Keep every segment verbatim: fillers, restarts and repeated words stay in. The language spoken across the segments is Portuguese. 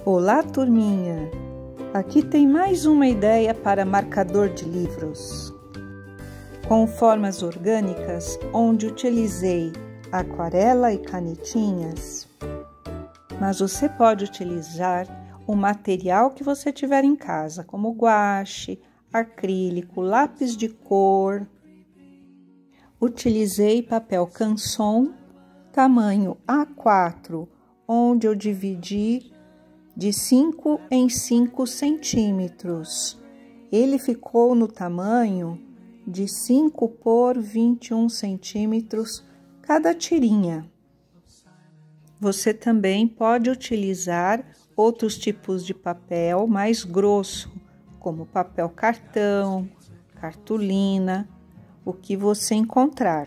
Olá, turminha! Aqui tem mais uma ideia para marcador de livros. Com formas orgânicas, onde utilizei aquarela e canetinhas, mas você pode utilizar o material que você tiver em casa, como guache, acrílico, lápis de cor. Utilizei papel canson, tamanho A quatro, onde eu dividi de cinco em cinco centímetros. Ele ficou no tamanho de cinco por vinte e um centímetros cada tirinha. Você também pode utilizar outros tipos de papel mais grosso, como papel cartão, cartolina, o que você encontrar.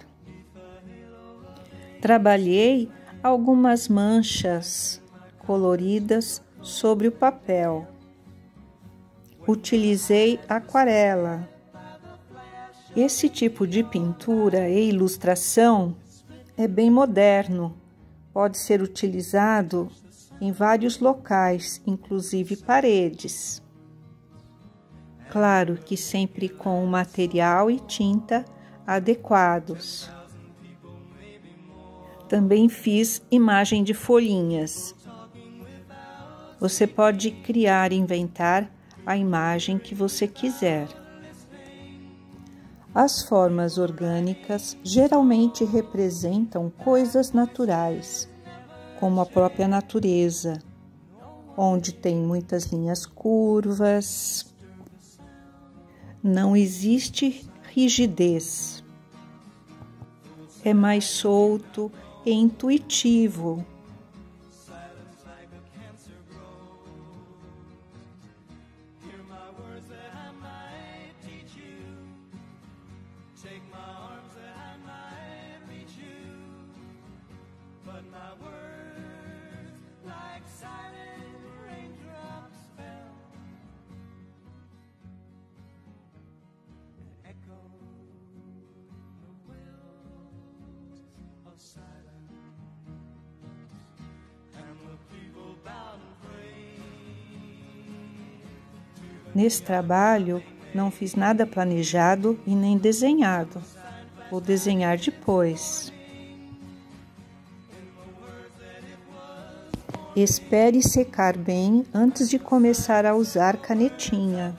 Trabalhei algumas manchas coloridas sobre o papel. Utilizei aquarela. Esse tipo de pintura e ilustração é bem moderno. Pode ser utilizado em vários locais, inclusive paredes. Claro que sempre com o material e tinta adequados. Também fiz imagem de folhinhas. Você pode criar e inventar a imagem que você quiser. As formas orgânicas geralmente representam coisas naturais, como a própria natureza, onde tem muitas linhas curvas. Não existe rigidez. É mais solto e intuitivo. Nesse trabalho, não fiz nada planejado e nem desenhado. Vou desenhar depois. Espere secar bem antes de começar a usar canetinha.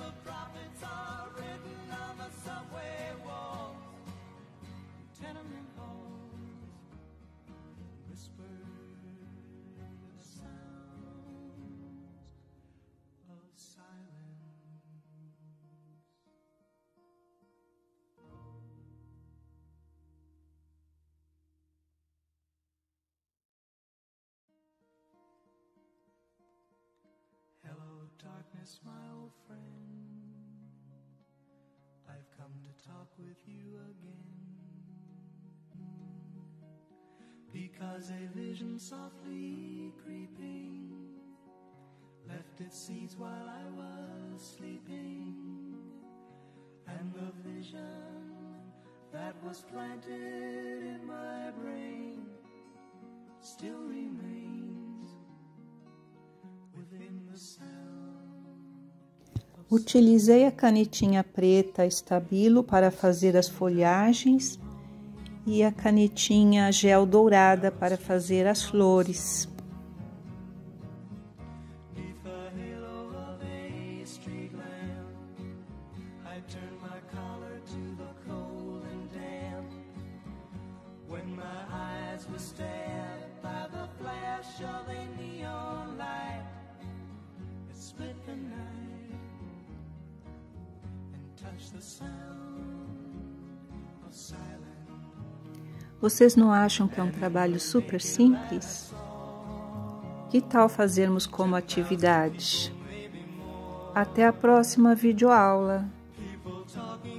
Darkness, my old friend, I've come to talk with you again, because a vision softly creeping left its seeds while I was sleeping, and the vision that was planted in my brain still remains within the sound. Utilizei a canetinha preta Stabilo para fazer as folhagens e a canetinha gel dourada para fazer as flores. Vocês não acham que é um trabalho super simples? Que tal fazermos como atividade? Até a próxima videoaula!